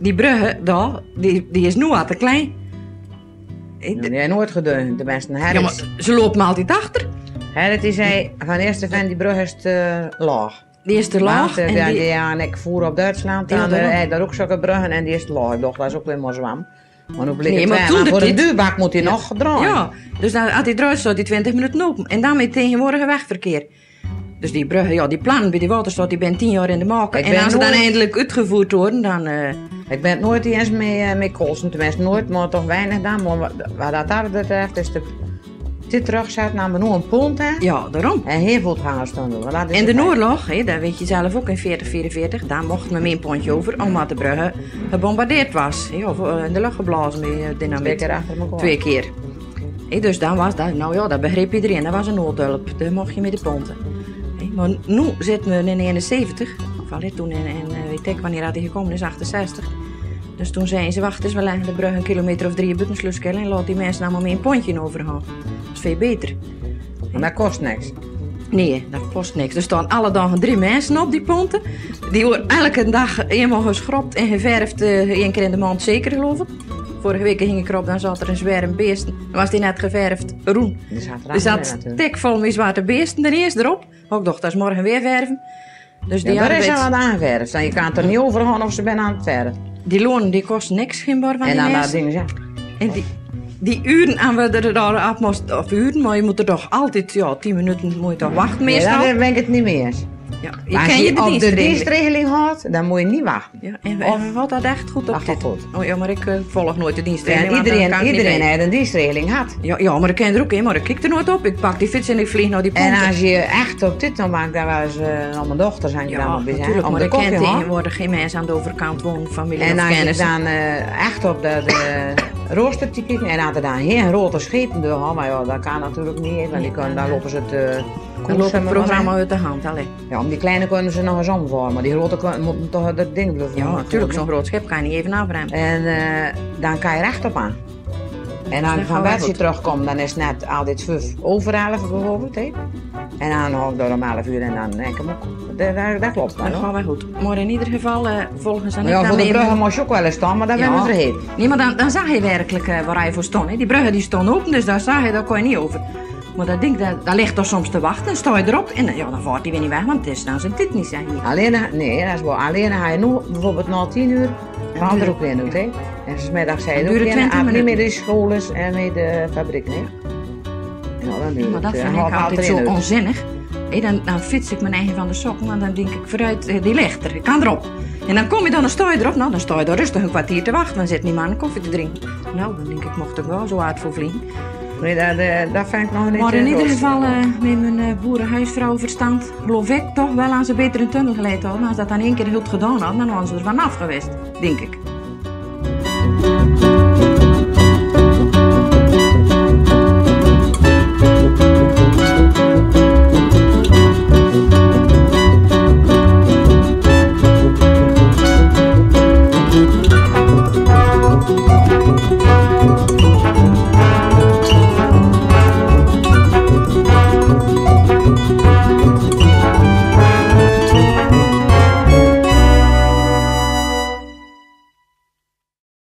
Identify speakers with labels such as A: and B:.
A: die brugge, daar, die is nu al te klein.
B: Die heeft nooit gedaan, de mensen.
A: Ja, maar ze loopt me altijd achter.
B: Die zei, van eerst van die brug is te laag.
A: Die is te laag.
B: En ik voer op Duitsland, dan hij daar ook zulke bruggen en die is te laag. Ik dacht, dat is ook weer maar zwam. Maar nu bleek het maar voor de duurbak moet hij nog draaien.
A: Ja, dus dan had hij draait staat die 20 minuten open. En dan met tegenwoordig wegverkeer. Dus die bruggen, ja, die plannen bij die waterstaat, die ben 10 jaar in de maken. En als ze dan eindelijk uitgevoerd worden, dan...
B: Ik ben het nooit eens mee koolsen, tenminste nooit, maar toch weinig dan. Maar wat dat daar betreft is dit terugzet naar nu een pont, hè?
A: Ja, daarom.
B: En heel veel hangen stonden.
A: In de oorlog, dat weet je zelf ook, in 1944, daar mocht men een pontje over, omdat de brugge gebombardeerd was. Of in de lucht geblazen met dynamiet.
B: 2 keer achter elkaar.
A: 2 keer. Dus dan was dat, nou ja, dat begreep iedereen, dat was een noodhulp. Dat mocht je met de ponten. Maar nu zitten we in 71, of al toen weet ik wanneer hij gekomen is, 68. Dus toen zeiden ze, wacht eens, we leggen de brug een kilometer of 3 buiten Sluiskil en laat die mensen allemaal met een pontje overgaan. Dat is veel beter.
B: Maar dat kost niks.
A: Nee, dat kost niks. Er staan alle dagen 3 mensen op die ponten. Die worden elke dag eenmaal geschropt en geverfd, 1 keer in de maand zeker geloof ik. Vorige week ging ik erop, dan zat er een zwerm beesten. Dan was die net geverfd roen. Er zat stekvol met zwarte beesten er eerst erop. Ik dacht, dat is morgen weer verven. Dus die
B: daar is al wat aangeverfd. Je kan het er niet over gaan of ze zijn aan het verven.
A: Die lonen die kosten niks, geen bar van
B: en
A: die
B: dan
A: mensen.
B: Dat ding, ja.
A: En die uren aan we er daar af moesten, of uren, maar je moet er toch altijd, 10 minuten moet je toch wachten meestal.
B: Nee, daar ben ik het niet mee eens.
A: Ja,
B: als je op de dienstregeling houdt, dan moet je niet wachten.
A: Ja, en valt dat echt goed op dit?
B: Goed.
A: Oh ja, maar ik volg nooit de dienstregeling.
B: Ja, iedereen heeft een dienstregeling gehad.
A: Ja, maar ik ken er ook in, maar ik kijk er nooit op. Ik pak die fiets en ik vlieg naar die ponten.
B: En als je echt op dit dan maakt, dan was al mijn dochters aan je dan bij zijn.
A: Maar ik ken tegenwoordig geen mensen aan de overkant wonen, familie
B: en
A: of kennis.
B: En als je dan echt op de rooster te kijken en dat er dan geen grote schepen door, maar ja, dat kan natuurlijk niet, want die kunnen, dan lopen ze
A: dan loopt het programma uit de hand. Allez.
B: Ja, om die kleine kunnen ze nog eens omvaren, maar die grote moeten toch dat ding blijven.
A: Ja, natuurlijk, zo'n groot schip kan je niet even afremmen.
B: En dan kan je rechtop aan. En als je van Betsy terugkomt, dan is het net al dit 5 over 11 bijvoorbeeld. He? En dan hou ik door om 11 uur en dan denk ik hem ook. Dat klopt wel.
A: Dat gaat wel goed. Maar in ieder geval volgen ze niet.
B: Ja, voor de bruggen moest je ook wel eens staan, maar dat ben je vergeten.
A: Nee, maar dan zag je werkelijk waar je voor stond. He? Die bruggen die stonden open, dus daar zag je, daar kon je niet over. Maar dat ding, dat ligt er soms te wachten, dan sta je erop en ja, dan vaart hij weer niet weg, want het is dan zijn dit niet, zeg je.
B: Nee, dat is wel. Alleen ga je nu, bijvoorbeeld na 10 uur, valt er ook weer uit, hè. En vanmiddag zei je ook weer, niet meer de scholen en met de fabriek, hè.
A: Ja, maar dat vind ik altijd zo onzinnig. Dan fiets ik mijn eigen van de sokken, en dan denk ik vooruit, die ligt er, ik kan erop. En dan kom je dan sta je erop, nou dan sta je daar rustig een kwartier te wachten, dan zit niemand aan koffie te drinken. Nou, dan denk ik, mocht ik wel zo hard voor vliegen.
B: Nee, dat vind ik nog niet.
A: Maar in ieder geval, met mijn boerenhuisvrouw verstand, geloof ik toch wel aan ze beter een tunnel geleid hadden. Als dat dan 1 keer goed gedaan had, dan waren ze er vanaf geweest, denk ik.